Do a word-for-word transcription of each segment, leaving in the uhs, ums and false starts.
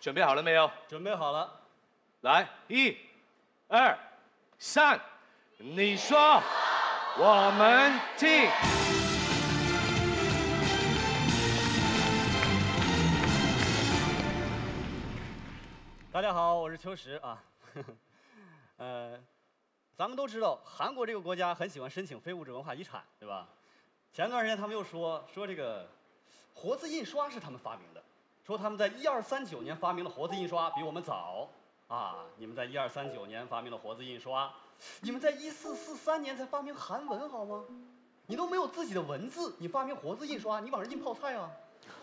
准备好了没有？ 准备好了。 来，一、二、三，你说，我们听。 大家好，我是秋实啊。呃，咱们都知道，韩国这个国家很喜欢申请非物质文化遗产，对吧？前段时间他们又说说这个活字印刷是他们发明的，说他们在一二三九年发明了活字印刷，比我们早啊！你们在一二三九年发明了活字印刷，你们在一四四三年才发明韩文，好吗？你都没有自己的文字，你发明活字印刷，你往上印泡菜啊！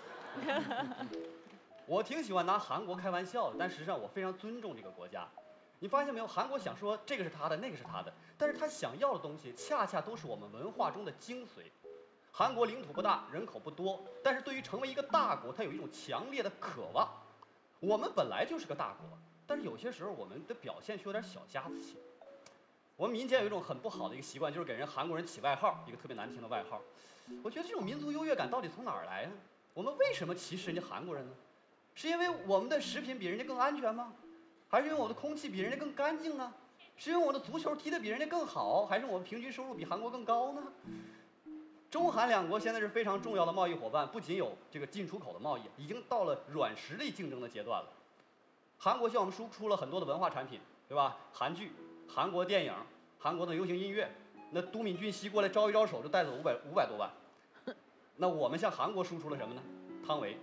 我挺喜欢拿韩国开玩笑的，但实际上我非常尊重这个国家。你发现没有？韩国想说这个是他的，那个是他的，但是他想要的东西恰恰都是我们文化中的精髓。韩国领土不大，人口不多，但是对于成为一个大国，它有一种强烈的渴望。我们本来就是个大国，但是有些时候我们的表现却有点小家子气。我们民间有一种很不好的一个习惯，就是给人韩国人起外号，一个特别难听的外号。我觉得这种民族优越感到底从哪儿来啊？我们为什么歧视人家韩国人呢？是因为我们的食品比人家更安全吗？还是因为我的空气比人家更干净呢？是因为我的足球踢得比人家更好？还是我们平均收入比韩国更高呢？中韩两国现在是非常重要的贸易伙伴，不仅有这个进出口的贸易，已经到了软实力竞争的阶段了。韩国向我们输出了很多的文化产品，对吧？韩剧、韩国电影、韩国的流行音乐。那都敏俊熙过来招一招手就带走五百五百多万。那我们向韩国输出了什么呢？汤唯。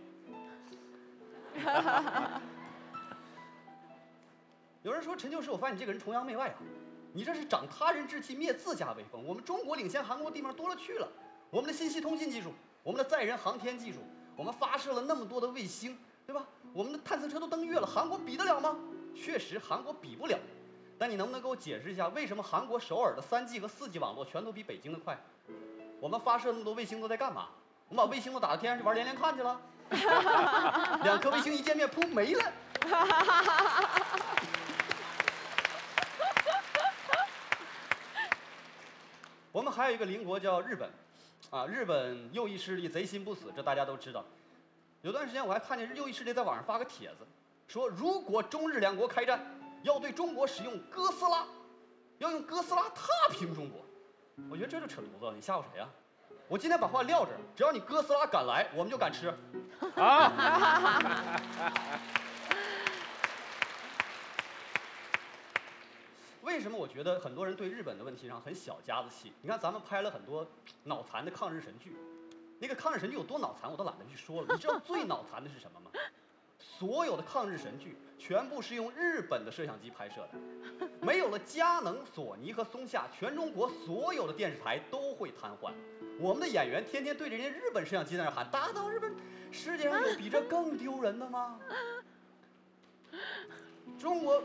有人说陈旧时，我发现你这个人崇洋媚外啊，你这是长他人志气灭自家威风。我们中国领先韩国地方多了去了，我们的信息通信技术，我们的载人航天技术，我们发射了那么多的卫星，对吧？我们的探测车都登月了，韩国比得了吗？确实韩国比不了，但你能不能给我解释一下，为什么韩国首尔的三 G 和四 G 网络全都比北京的快？我们发射那么多卫星都在干嘛？我们把卫星都打到天上去玩连连看去了，两颗卫星一见面，噗没了。我们还有一个邻国叫日本，啊，日本右翼势力贼心不死，这大家都知道。有段时间我还看见右翼势力在网上发个帖子，说如果中日两国开战，要对中国使用哥斯拉，要用哥斯拉踏平中国。我觉得这就扯犊子了，你吓唬谁啊？我今天把话撂这儿，只要你哥斯拉敢来，我们就敢吃。啊！为什么我觉得很多人对日本的问题上很小家子气？你看咱们拍了很多脑残的抗日神剧，那个抗日神剧有多脑残，我都懒得去说了。你知道最脑残的是什么吗？所有的抗日神剧全部是用日本的摄像机拍摄的，没有了佳能、索尼和松下，全中国所有的电视台都会瘫痪。我们的演员天天对着人家日本摄像机在那喊“打倒日本”，世界上有比这更丢人的吗？中国。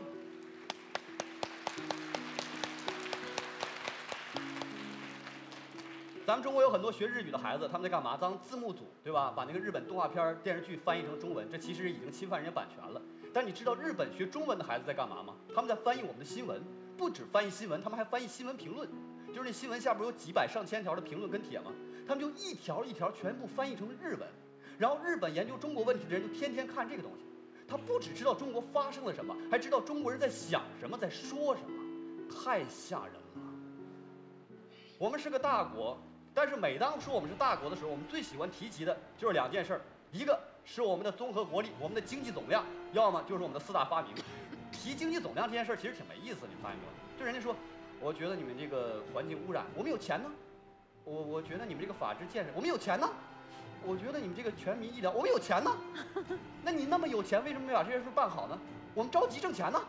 咱们中国有很多学日语的孩子，他们在干嘛？当字幕组，对吧？把那个日本动画片、电视剧翻译成中文，这其实已经侵犯人家版权了。但你知道日本学中文的孩子在干嘛吗？他们在翻译我们的新闻，不止翻译新闻，他们还翻译新闻评论。就是那新闻下边有几百上千条的评论跟帖吗？他们就一条一条全部翻译成日文，然后日本研究中国问题的人就天天看这个东西。他不只知道中国发生了什么，还知道中国人在想什么，在说什么，太吓人了。我们是个大国。但是每当说我们是大国的时候，我们最喜欢提及的就是两件事儿，一个是我们的综合国力，我们的经济总量，要么就是我们的四大发明。提经济总量这件事儿其实挺没意思，你们发现没有？就人家说，我觉得你们这个环境污染，我们有钱呢；我我觉得你们这个法治建设，我们有钱呢；我觉得你们这个全民医疗，我们有钱呢。那你那么有钱，为什么没把这件事办好呢？我们着急挣钱呢。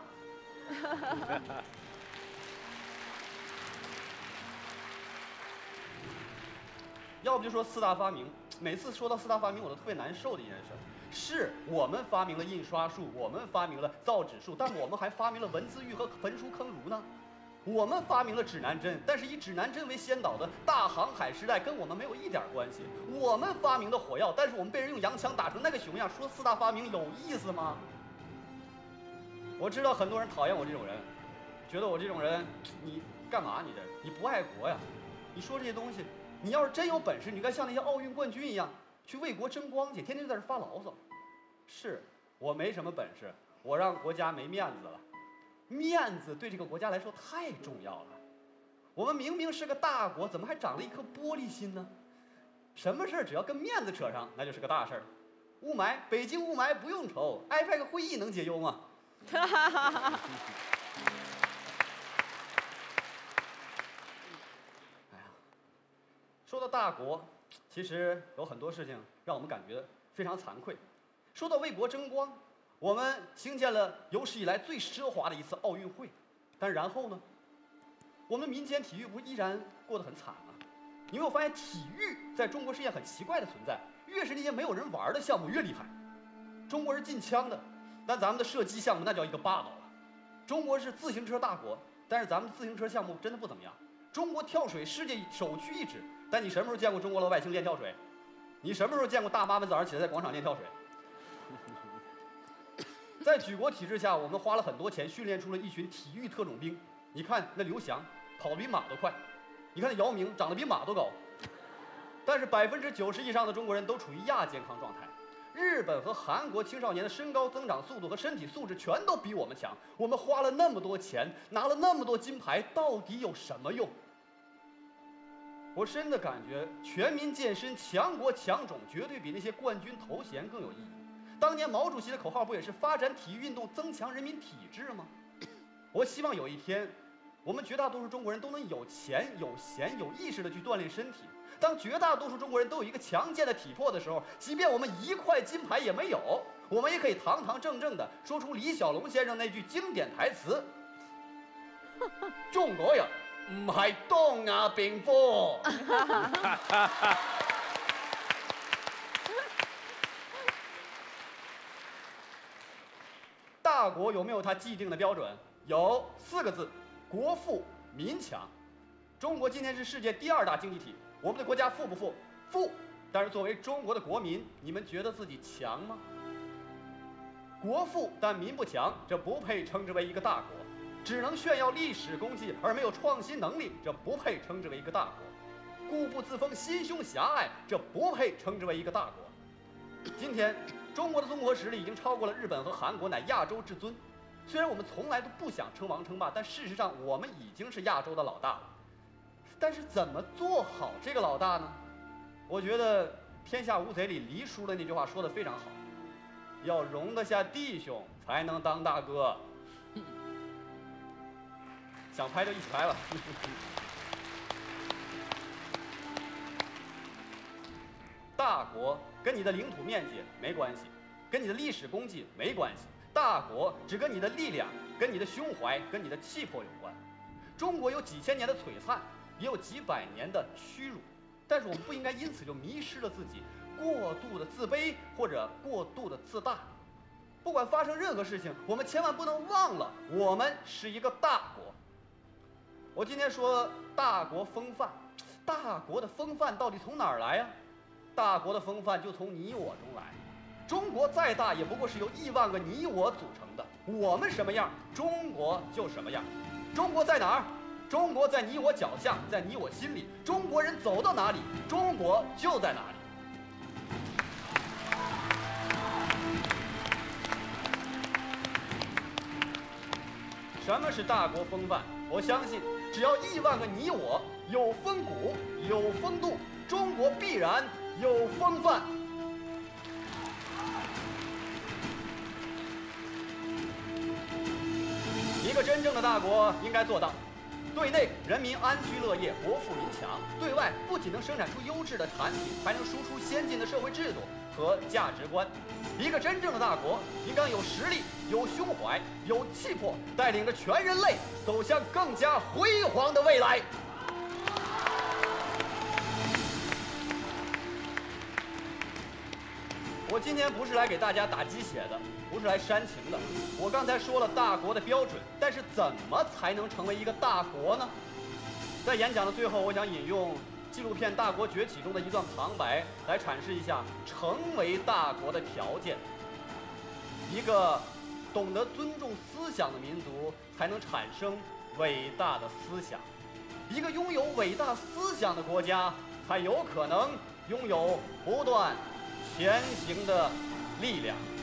要不就说四大发明，每次说到四大发明，我都特别难受的一件事。是我们发明了印刷术，我们发明了造纸术，但我们还发明了文字狱和焚书坑儒呢。我们发明了指南针，但是以指南针为先导的大航海时代跟我们没有一点关系。我们发明的火药，但是我们被人用洋枪打成那个熊样，说四大发明有意思吗？我知道很多人讨厌我这种人，觉得我这种人，你干嘛你这？你不爱国呀？你说这些东西。你要是真有本事，你该像那些奥运冠军一样，去为国争光去，天天在这发牢骚。是， 我没什么本事，我让国家没面子了。面子对这个国家来说太重要了。我们明明是个大国，怎么还长了一颗玻璃心呢？什么事儿只要跟面子扯上，那就是个大事儿。雾霾，北京雾霾不用愁 ，I P A C 会议能解忧吗？哎呀，说到大国，其实有很多事情让我们感觉非常惭愧。说到为国争光，我们兴建了有史以来最奢华的一次奥运会，但然后呢，我们民间体育不依然过得很惨吗？你有没有发现，体育在中国是一件很奇怪的存在？越是那些没有人玩的项目越厉害。中国是禁枪的，但咱们的射击项目那叫一个霸道了。中国是自行车大国，但是咱们自行车项目真的不怎么样。中国跳水世界首屈一指，但你什么时候见过中国老百姓练跳水？你什么时候见过大妈们早上起来在广场练跳水？在举国体制下，我们花了很多钱训练出了一群体育特种兵。你看那刘翔跑得比马都快，你看那姚明长得比马都高，但是百分之九十以上的中国人都处于亚健康状态。日本和韩国青少年的身高增长速度和身体素质全都比我们强。我们花了那么多钱，拿了那么多金牌，到底有什么用？我真的感觉全民健身、强国强种，绝对比那些冠军头衔更有意义。当年毛主席的口号不也是发展体育运动，增强人民体质吗？我希望有一天，我们绝大多数中国人都能有钱、有闲、有意识地去锻炼身体。当绝大多数中国人都有一个强健的体魄的时候，即便我们一块金牌也没有，我们也可以堂堂正正地说出李小龙先生那句经典台词：中國人唔係東亞病夫。大国有没有它既定的标准？有，四个字：国富民强。中国今天是世界第二大经济体，我们的国家富不富？富。但是作为中国的国民，你们觉得自己强吗？国富但民不强，这不配称之为一个大国；只能炫耀历史功绩而没有创新能力，这不配称之为一个大国；固步自封、心胸狭隘，这不配称之为一个大国。今天，中国的综合实力已经超过了日本和韩国，乃亚洲至尊。虽然我们从来都不想称王称霸，但事实上我们已经是亚洲的老大了。但是怎么做好这个老大呢？我觉得《天下无贼》里黎叔的那句话说得非常好：要容得下弟兄，才能当大哥。想拍就一起拍了。大国跟你的领土面积没关系，跟你的历史功绩没关系，大国只跟你的力量、跟你的胸怀、跟你的气魄有关。中国有几千年的璀璨，也有几百年的屈辱，但是我们不应该因此就迷失了自己，过度的自卑或者过度的自大。不管发生任何事情，我们千万不能忘了，我们是一个大国。我今天说大国风范，大国的风范到底从哪儿来呀？大国的风范就从你我中来。中国再大，也不过是由亿万个你我组成的。我们什么样，中国就什么样。中国在哪儿？中国在你我脚下，在你我心里。中国人走到哪里，中国就在哪里。什么是大国风范？我相信，只要亿万个你我有风骨、有风度，中国必然有风范。一个真正的大国应该做到：对内人民安居乐业，国富民强；对外不仅能生产出优质的产品，还能输出先进的社会制度和价值观。一个真正的大国应该有实力、有胸怀、有气魄，带领着全人类走向更加辉煌的未来。我今天不是来给大家打鸡血的，不是来煽情的。我刚才说了大国的标准，但是怎么才能成为一个大国呢？在演讲的最后，我想引用纪录片《大国崛起》中的一段旁白来阐释一下成为大国的条件。一个懂得尊重思想的民族，才能产生伟大的思想；一个拥有伟大思想的国家，才有可能拥有不断前行的力量。